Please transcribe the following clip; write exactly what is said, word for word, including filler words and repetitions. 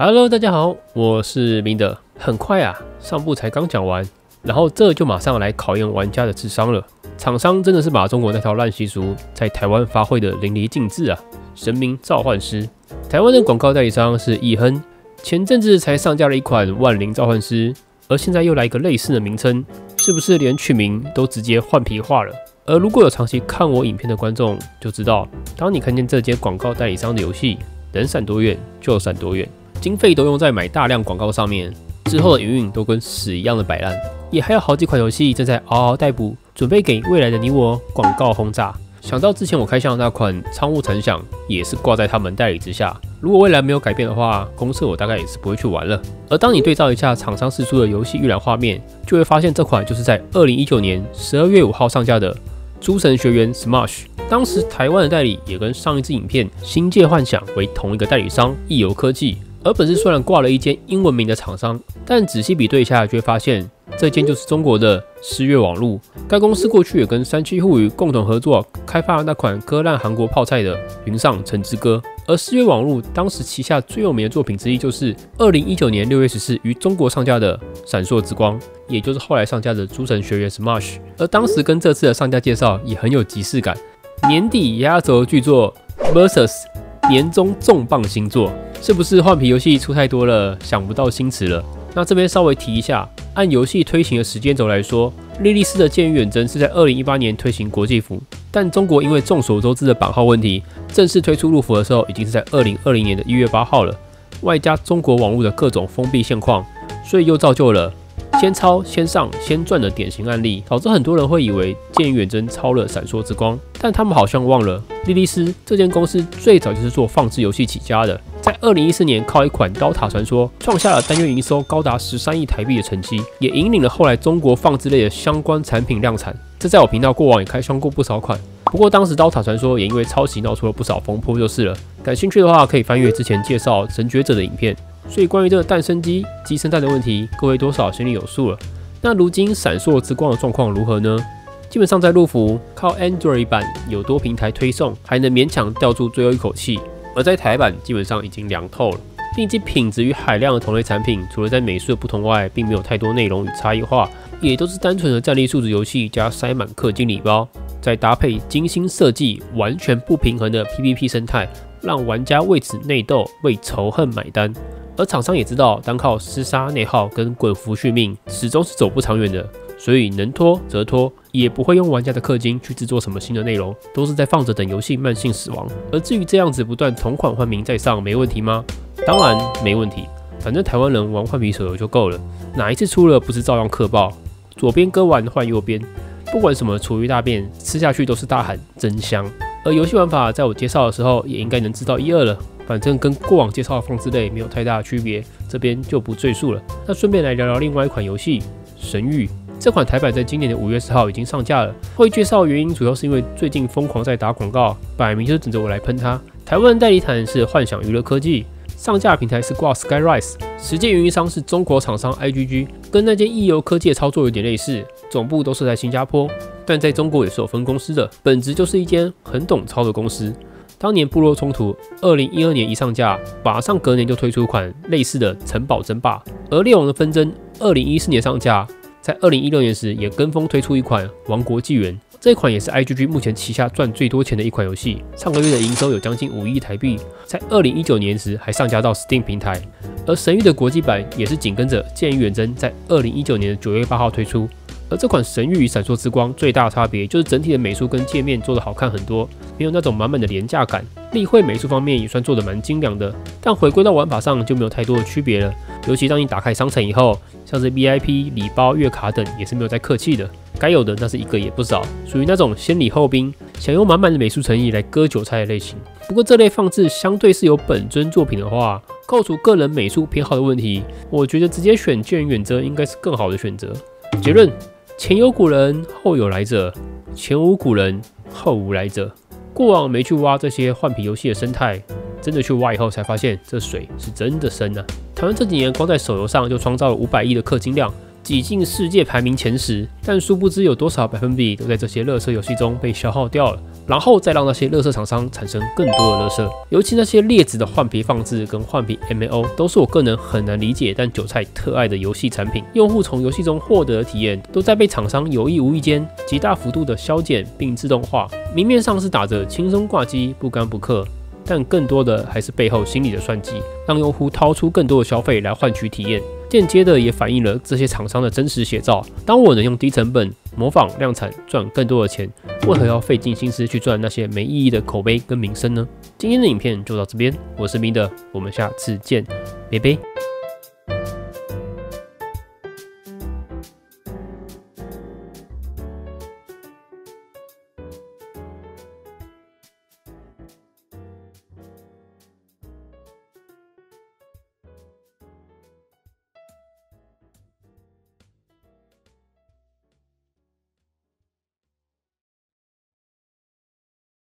Hello， 大家好，我是明德。很快啊，上部才刚讲完，然后这就马上来考验玩家的智商了。厂商真的是把中国那套烂习俗在台湾发挥的淋漓尽致啊！神明召唤师，台湾的广告代理商是易亨，前阵子才上架了一款万灵召唤师，而现在又来一个类似的名称，是不是连取名都直接换皮化了？而如果有长期看我影片的观众就知道，当你看见这间广告代理商的游戏，能闪多远就闪多远。经费都用在买大量广告上面，之后的营运都跟屎一样的摆烂，也还有好几款游戏正在嗷嗷待哺，准备给未来的你我广告轰炸。想到之前我开箱的那款仓务残响，也是挂在他们代理之下。如果未来没有改变的话，公测我大概也是不会去玩了。而当你对照一下厂商释出的游戏预览画面，就会发现这款就是在二零一九年十二月五号上架的《诸神学园 Smash》。当时台湾的代理也跟上一支影片《星界幻想》为同一个代理商易游科技。而本次虽然挂了一间英文名的厂商，但仔细比对一下，就会发现这间就是中国的诗月网路。该公司过去也跟三七互娱共同合作，开发了那款割烂韩国泡菜的《云上城之歌》。而诗月网路当时旗下最有名的作品之一，就是二零一九年六月十四于中国上架的《闪烁之光》，也就是后来上架的《诸神学园 Smash》。而当时跟这次的上架介绍也很有即视感，年底压轴巨作 Versus 年终重磅新作。是不是换皮游戏出太多了，想不到新词了？那这边稍微提一下，按游戏推行的时间轴来说，莉莉丝的剑与远征是在二零一八年推行国际服，但中国因为众所周知的版号问题，正式推出陆服的时候已经是在二零二零年的一月八号了。外加中国网络的各种封闭现况，所以又造就了先抄先上先赚的典型案例，导致很多人会以为剑与远征抄了闪烁之光，但他们好像忘了莉莉丝这间公司最早就是做放置游戏起家的。在二零一四年靠一款刀塔传说创下了单月营收高达十三亿台币的成绩，也引领了后来中国放置类的相关产品量产。这在我频道过往也开箱过不少款，不过当时刀塔传说也因为抄袭闹出了不少风波就是了。感兴趣的话可以翻阅之前介绍神觉者的影片。所以关于这个蛋生鸡鸡生蛋的问题，各位多少心里有数了。那如今闪烁之光的状况如何呢？基本上在陆服靠 Android 版有多平台推送，还能勉强吊住最后一口气。而在台版基本上已经凉透了，并且品质与海量的同类产品，除了在美术的不同外，并没有太多内容与差异化，也都是单纯的战力数值游戏加塞满氪金礼包，再搭配精心设计、完全不平衡的 P V P 生态，让玩家为此内斗、为仇恨买单。而厂商也知道，单靠厮杀内耗跟滚服续命，始终是走不长远的。所以能拖则拖，也不会用玩家的氪金去制作什么新的内容，都是在放着等游戏慢性死亡。而至于这样子不断同款换名再上，没问题吗？当然没问题，反正台湾人玩换皮手游就够了，哪一次出了不是照样氪爆？左边割完换右边，不管什么厨余大便，吃下去都是大喊真香。而游戏玩法在我介绍的时候也应该能知道一二了，反正跟过往介绍的放置类没有太大的区别，这边就不赘述了。那顺便来聊聊另外一款游戏《神域》。这款台版在今年的五月十号已经上架了。会介绍的原因主要是因为最近疯狂在打广告，摆明就是等着我来喷它。台湾代理台是幻想娱乐科技，上架平台是挂 Skyrise， 实际运营商是中国厂商 I G G， 跟那间易游科技的操作有点类似，总部都是在新加坡，但在中国也是有分公司的，本质就是一间很懂操的公司。当年部落冲突二零一二年一上架，马上隔年就推出款类似的城堡争霸，而猎王的纷争二零一四年上架。在二零一六年时，也跟风推出一款《王国纪元》，这款也是 I G G 目前旗下赚最多钱的一款游戏，上个月的营收有将近五亿台币，在二零一九年时还上架到 Steam 平台。而神域的国际版也是紧跟着《剑与远征》在二零一九年的九月八号推出。而这款《神域与闪烁之光》最大的差别就是整体的美术跟界面做得好看很多，没有那种满满的廉价感。例会美术方面也算做得蛮精良的，但回归到玩法上就没有太多的区别了。尤其当你打开商城以后，像是 V I P、礼包、月卡等也是没有再客气的，该有的那是一个也不少，属于那种先礼后兵，想用满满的美术诚意来割韭菜的类型。不过这类放置相对是有本尊作品的话，扣除个人美术偏好的问题，我觉得直接选剑与远征应该是更好的选择。结论：前有古人，后有来者；前无古人，后无来者。过往没去挖这些换皮游戏的生态，真的去挖以后才发现，这水是真的深啊！台湾这几年光在手游上就创造了五百亿的氪金量，挤进世界排名前十，但殊不知有多少百分比都在这些垃圾游戏中被消耗掉了。 然后再让那些垃圾厂商产生更多的垃圾。尤其那些劣质的换皮放置跟换皮 M L 都是我个人很难理解，但韭菜特爱的游戏产品。用户从游戏中获得的体验，都在被厂商有意无意间极大幅度的削减并自动化。明面上是打着轻松挂机、不干不氪，但更多的还是背后心理的算计，让用户掏出更多的消费来换取体验。间接的也反映了这些厂商的真实写照。当我能用低成本模仿量产赚更多的钱，为何要费尽心思去赚那些没意义的口碑跟名声呢？今天的影片就到这边，我是明德，我们下次见，拜拜。